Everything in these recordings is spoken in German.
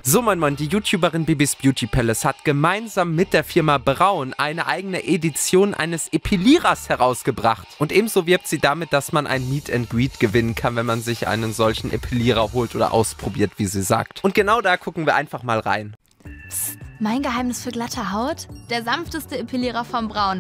So moin moin, die YouTuberin Bibis Beauty Palace hat gemeinsam mit der Firma Braun eine eigene Edition eines Epilierers herausgebracht. Und ebenso wirbt sie damit, dass man ein Meet and Greet gewinnen kann, wenn man sich einen solchen Epilierer holt oder ausprobiert, wie sie sagt. Und genau da gucken wir einfach mal rein. Psst, mein Geheimnis für glatte Haut? Der sanfteste Epilierer von Braun.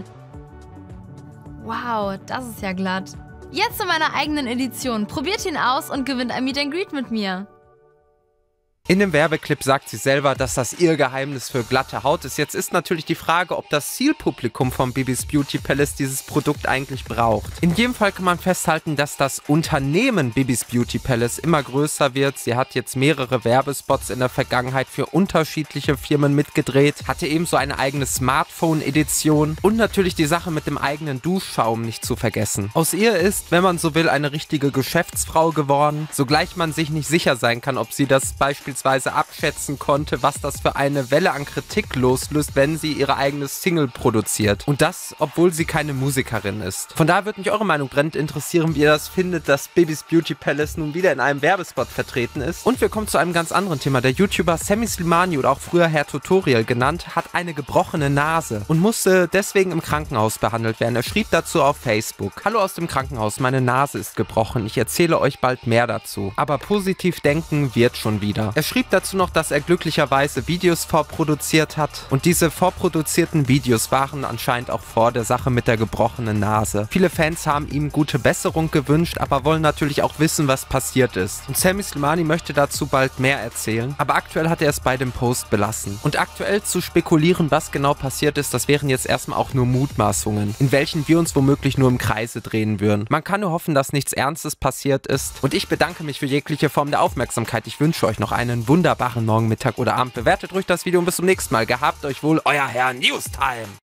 Wow, das ist ja glatt. Jetzt in meiner eigenen Edition. Probiert ihn aus und gewinnt ein Meet and Greet mit mir. In dem Werbeclip sagt sie selber, dass das ihr Geheimnis für glatte Haut ist. Jetzt ist natürlich die Frage, ob das Zielpublikum von Bibis Beauty Palace dieses Produkt eigentlich braucht. In jedem Fall kann man festhalten, dass das Unternehmen Bibis Beauty Palace immer größer wird. Sie hat jetzt mehrere Werbespots in der Vergangenheit für unterschiedliche Firmen mitgedreht, hatte ebenso eine eigene Smartphone-Edition und natürlich die Sache mit dem eigenen Duschschaum nicht zu vergessen. Aus ihr ist, wenn man so will, eine richtige Geschäftsfrau geworden, sogleich man sich nicht sicher sein kann, ob sie das beispielsweise abschätzen konnte, was das für eine Welle an Kritik loslöst, wenn sie ihre eigene Single produziert. Und das, obwohl sie keine Musikerin ist. Von daher würde mich eure Meinung brennend interessieren, wie ihr das findet, dass Bibis Beauty Palace nun wieder in einem Werbespot vertreten ist. Und wir kommen zu einem ganz anderen Thema. Der YouTuber Sammy Slimani oder auch früher Herr Tutorial genannt, hat eine gebrochene Nase und musste deswegen im Krankenhaus behandelt werden. Er schrieb dazu auf Facebook: Hallo aus dem Krankenhaus, meine Nase ist gebrochen. Ich erzähle euch bald mehr dazu. Aber positiv denken wird schon wieder. Er schrieb dazu noch, dass er glücklicherweise Videos vorproduziert hat und diese vorproduzierten Videos waren anscheinend auch vor der Sache mit der gebrochenen Nase. Viele Fans haben ihm gute Besserung gewünscht, aber wollen natürlich auch wissen, was passiert ist. Und Sammy Slimani möchte dazu bald mehr erzählen, aber aktuell hat er es bei dem Post belassen. Und aktuell zu spekulieren, was genau passiert ist, das wären jetzt erstmal auch nur Mutmaßungen, in welchen wir uns womöglich nur im Kreise drehen würden. Man kann nur hoffen, dass nichts Ernstes passiert ist und ich bedanke mich für jegliche Form der Aufmerksamkeit. Ich wünsche euch noch einen wunderbaren Morgen, Mittag oder Abend. Bewertet ruhig das Video und bis zum nächsten Mal. Gehabt euch wohl, euer Herr Newstime.